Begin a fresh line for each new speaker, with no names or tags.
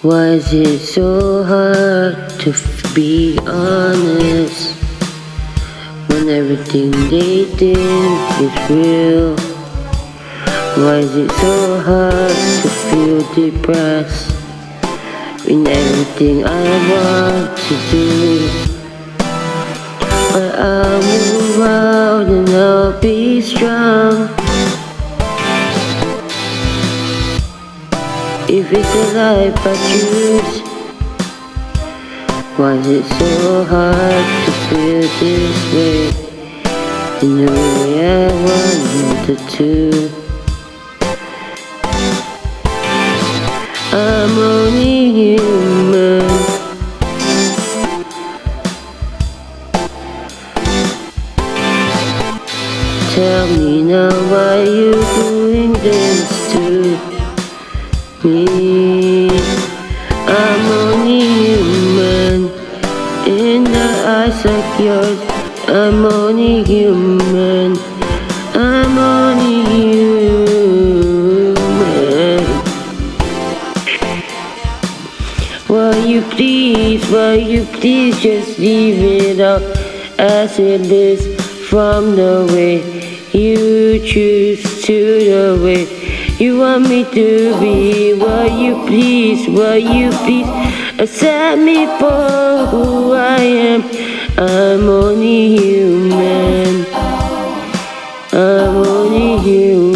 Why is it so hard to be honest when everything they think is real? Why is it so hard to feel depressed when everything I want to do? But I'll move out and I'll be strong. If it's a life I choose, why is it so hard to feel this way? In the way I wanted to. I'm only human. Tell me now why you doing this to me. I'm only human. In the eyes like yours, I'm only human. I'm only human. Will you please just leave it out as it is, from the way you choose to the way you want me to be? Will you please accept me for who I am? I'm only human. I'm only human.